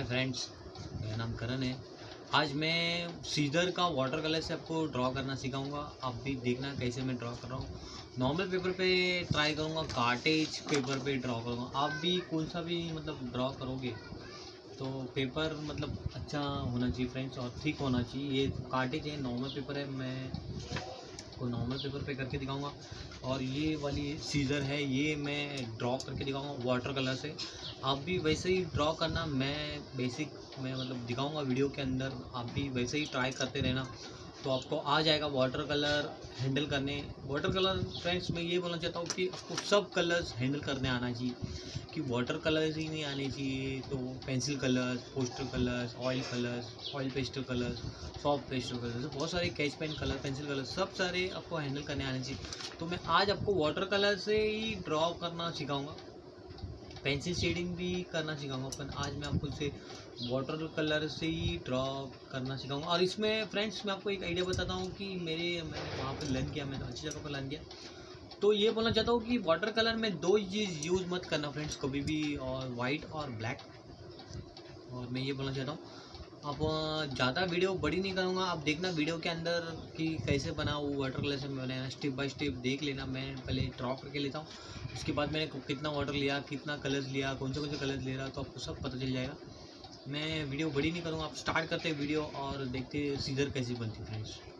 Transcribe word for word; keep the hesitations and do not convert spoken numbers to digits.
Hi friends, मेरा नाम करण है। आज मैं सीजर का वाटर कलर से आपको ड्रॉ करना सिखाऊंगा। आप भी देखना कैसे मैं ड्रॉ कर रहा हूँ। नॉर्मल पेपर पे ट्राई करूँगा, कार्टेज पेपर पे ड्रॉ करूँगा। आप भी कौन सा भी मतलब ड्रॉ करोगे तो पेपर मतलब अच्छा होना चाहिए फ्रेंड्स, और थिक होना चाहिए। ये कार्टेज है, नॉर्मल पेपर है, मैं को नॉर्मल पेपर पे करके दिखाऊंगा। और ये वाली सीजर है, ये मैं ड्रॉ करके दिखाऊंगा वाटर कलर से। आप भी वैसे ही ड्रॉ करना, मैं बेसिक मैं मतलब दिखाऊंगा वीडियो के अंदर। आप भी वैसे ही ट्राई करते रहना तो आपको आ जाएगा वाटर कलर हैंडल करने। वाटर कलर फ्रेंड्स मैं ये बोलना चाहता हूँ कि आपको सब कलर्स हैंडल करने आना चाहिए, कि वाटर कलर्स ही नहीं आने चाहिए तो pencil colours, poster colours, oil colours, oil pastel colours, soft pastel colours, बहुत सारे sketch pen colour, pencil colour, सब सारे आपको हैंडल करने आने चाहिए। तो मैं आज आपको वाटर कलर से ही ड्रॉ करना सिखाऊंगा, पेंसिल शेडिंग भी करना सिखाऊंगा, पर आज मैं आपको इसे वाटर कलर से ही ड्रॉ करना सिखाऊंगा। और इसमें फ्रेंड्स मैं आपको एक आइडिया बताता हूँ कि मेरे मैंने वहाँ पर लर्न किया, मैंने अच्छी जगह पर लर्न किया। तो ये बोलना चाहता हूँ कि वाटर कलर में दो चीज़ यूज़ मत करना फ्रेंड्स कभी भी, और वाइट और ब्लैक। और मैं ये बोलना चाहता हूँ, अब ज़्यादा वीडियो बड़ी नहीं करूँगा, आप देखना वीडियो के अंदर कि कैसे बना वो वाटर कलर से मैं बनाया, स्टेप बाय स्टेप देख लेना। मैं पहले ड्रॉ करके लेता हूँ, उसके बाद मैंने कितना वाटर लिया, कितना कलर्स लिया, कौन से कौन से कलर्स ले रहा, तो आपको सब पता चल जाएगा। मैं वीडियो बड़ी नहीं करूँगा, आप स्टार्ट करते वीडियो और देखते सीजर कैसी बनती फ्रेंड्स।